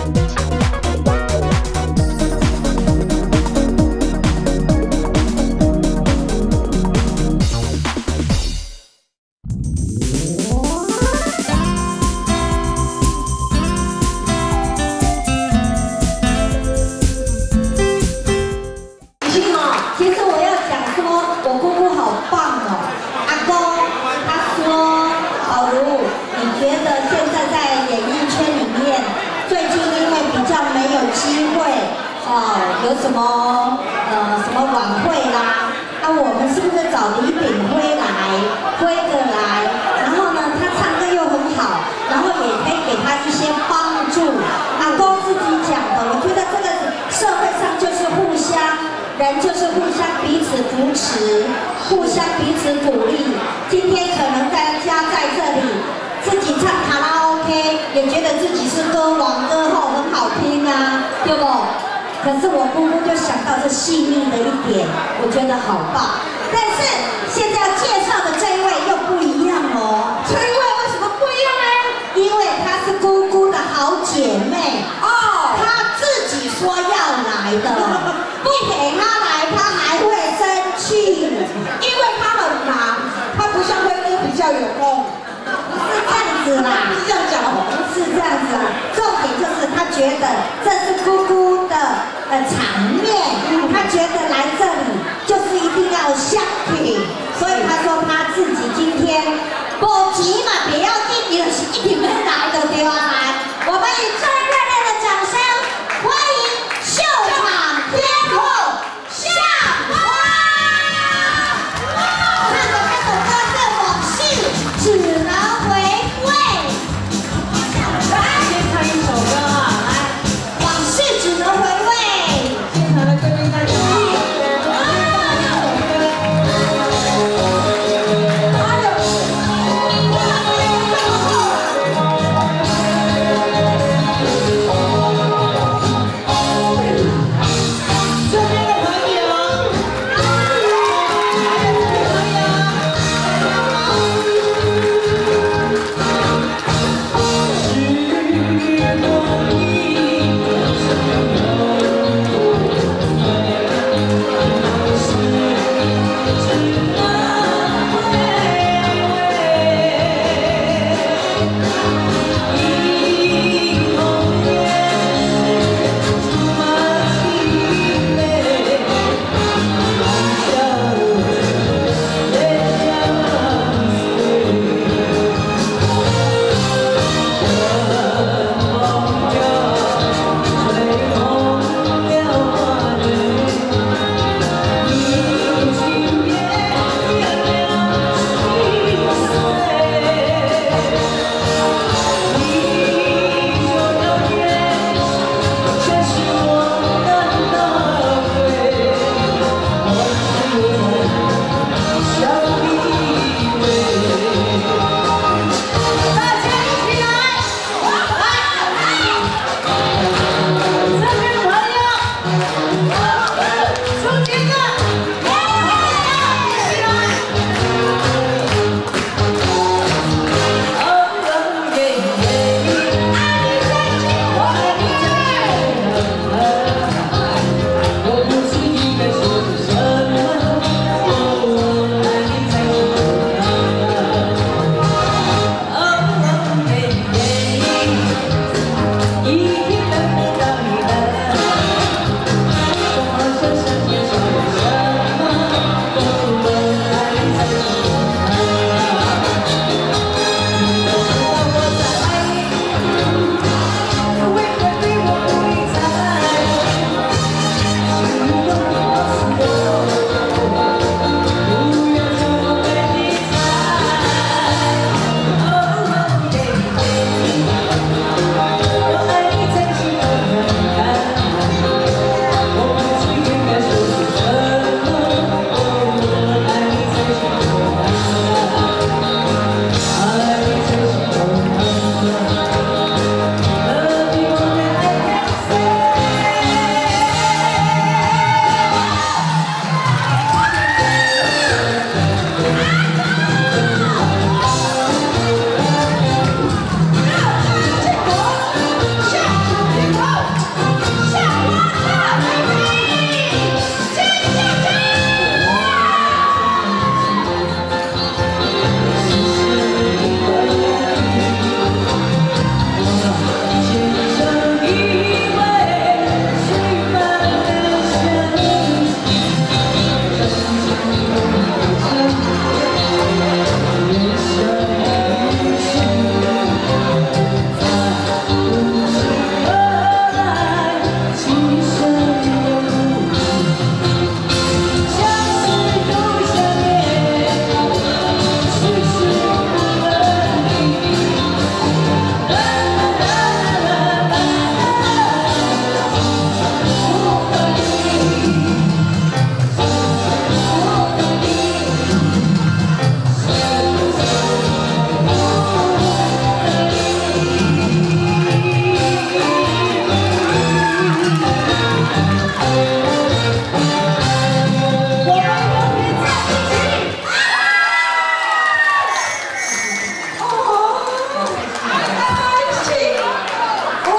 有什么晚会啦？我们是不是找李炳辉哥来？然后呢，他唱歌又很好，然后也可以给他一些帮助。阿公自己讲的，我觉得这个社会上就是人就是互相彼此扶持，互相彼此鼓励。今天可能大家在这里自己唱卡拉 OK， 也觉得自己是歌王歌后，很好听啊，对不？可是我姑姑就想到这细腻的一点，我觉得好棒。但是现在要介绍的这一位又不一样哦。这一位为什么不一样呢？因为她是姑姑的好姐妹哦，她自己说要来的，不给她来，她还会生气，因为她很忙，她不像辉哥比较有空。不是这样子啦，不是这样讲哦，不是这样子啦。重点就是她觉得这是姑姑的场面，她觉得来这里就是一定要相挺，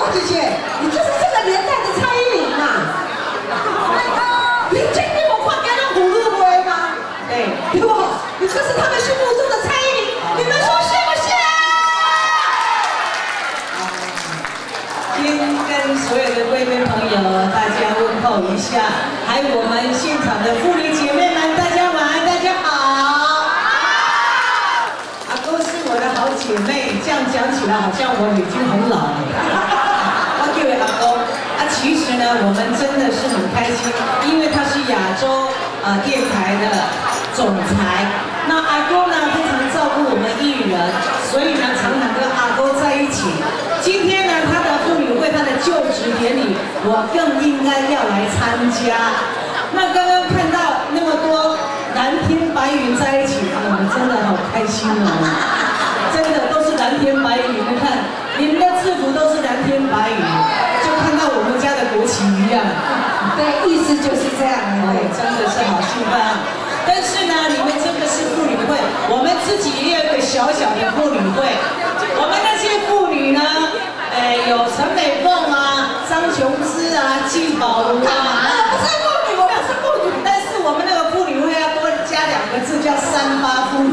姐姐，你就是这个年代的蔡依林嘛？你今天我看给人葫芦味吗？对不？你就是他们心目中的蔡依林，你们说是不是？ 先跟所有的贵宾朋友大家问候一下，还有我们现场的妇女姐妹们，大家晚安，大家好。阿公是我的好姐妹，这样讲起来好像我已经很老了。我叫阿公啊，其实呢，我们真的是很开心，因为他是亚洲电台的总裁。那阿公呢，非常照顾我们艺人，所以呢，常常跟阿公在一起。今天呢，他的妇女会，他的就职典礼，我更应该要来参加。那刚刚看到那么多蓝天白云在一起，我们真的好开心哦！真的都是蓝天白云，你看你们的制服都是蓝天白云，就看到我们家的国旗一样。 对，意思就是这样。 对，真的是好兴奋啊！但是呢，你们这个是妇女会，我们自己也有一个小小的妇女会。我们那些妇女呢，有陈美凤啊、张琼芝啊、季宝如啊。 不是妇女，我们是妇女。 但是我们那个妇女会要多加2个字，叫38妇女。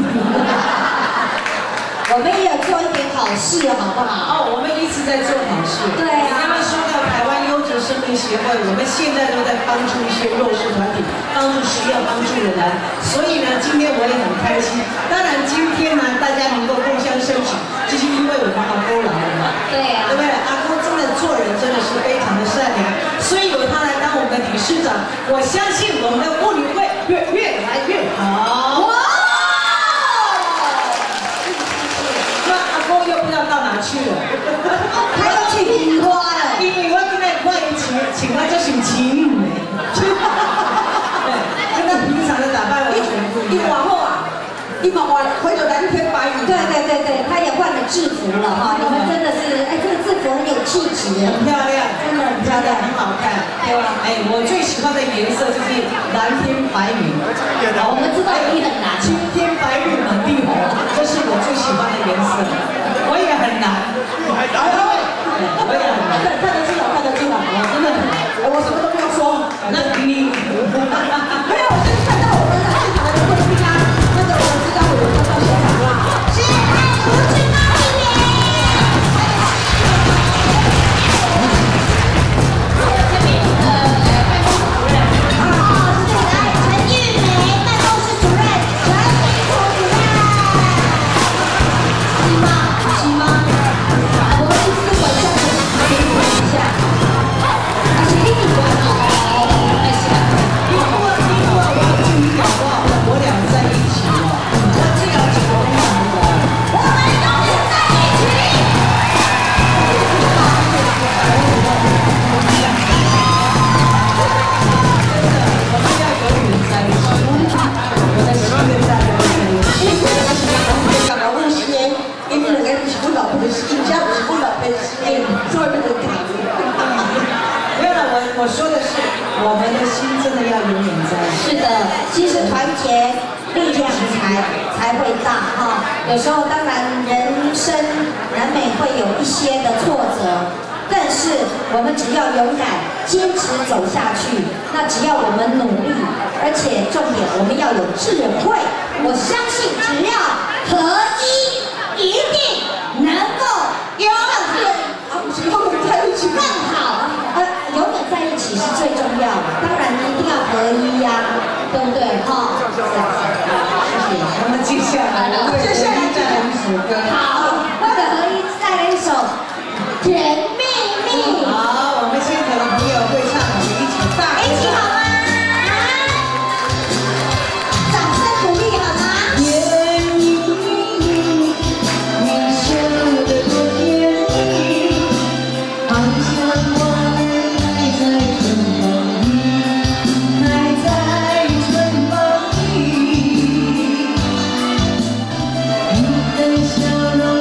我们也有做一点好事，好不好？ 哦，我们一直在做好事。 对啊。 他们说到台湾优质生命协会，我们现在都在帮助一些弱势团体，帮助需要帮助的人。所以呢，今天我也很开心。当然，今天呢，大家能够共襄盛举，就是因为我们阿公来了嘛。对啊。对不对？阿公真的做人真的是非常的善良，所以有他来当我们的理事长，我相信我们的妇女会越来越好。哇！又不知道到哪去了， 他要去樱花了。 因为我今天看伊请我这身情侣呢，对，跟他平常的打扮完全不一样。 你往后啊，你往回头蓝天白云。 对，他也换了制服了哈。你们真的是，哎，这个制服很有气质， 很漂亮， 真的很漂亮， 很好看，对吧？哎，我最喜欢的颜色就是蓝天白云。 我们知道你很难。 青天白日满地红，这是我最喜欢的颜色。我也很难，我也很难， 看得出来， 我真的很难， 我什么都不要说。 那你没有，我就是看到我们的现场的贵宾啊，那个我知道我们要到现场了。是爱不是妈咪。这边办公室主任是来陈玉梅办公室主任，陈明楚主任。是吗？是吗？我们一直晚上可以问一下，而且一直玩哦，哎是啊， 因为我要注意好不好？我俩在一起哦，我这样子我很难的。 我们永远在一起。 我们要永远在一起。我在10月在一起。 干嘛问些？因为那个是我老婆的心，家不是我老婆的心，所以那个感觉。 没有了，我说的是，我们的心真的要永远在一起。 是的，其实团结力量才会大哈。有时候当然人生难免会有一些的挫折，但是我们只要勇敢坚持走下去，那只要我们努力，而且重点我们要有智慧，我相信只要合一，一定能够永远在一起更好。永远在一起是最重要的，当然一定要合一呀，对不对？哈，谢谢。 我们接下来再来一首歌。 好，为了合一再来一首《甜蜜蜜》。 好，我们现场的朋友会唱，我们一起大合唱。 好吗？掌声鼓励好吗？ 甜蜜，你笑得多甜蜜，好像我还在春风里，还在春风里，你的笑容。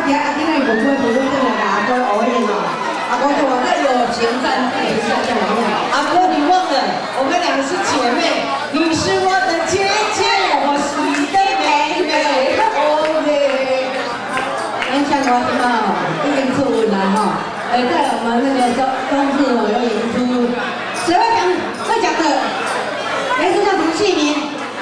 今仔日无过无过回来啦，阿哥学演哦，阿哥说这友情战队是这样的。 阿哥，你忘了，我们两个是姐妹，你是我的姐姐，我是你的妹妹。OK。 咱像我什么已经出文了哈，在我们那个中视有演出，谁会讲的？演出叫什么戏名？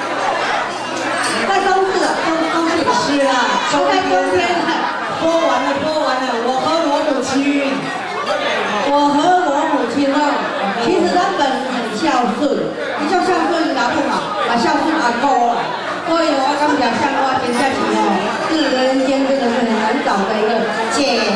在中视，中视是啦，都在冬天了。 播完了，我和我母亲。 我和我母亲哦，其实他本人很孝顺，你说孝顺哪不好？孝顺阿公啊。所以我感觉像我现在是哦，是人间真的是很难找的一个姐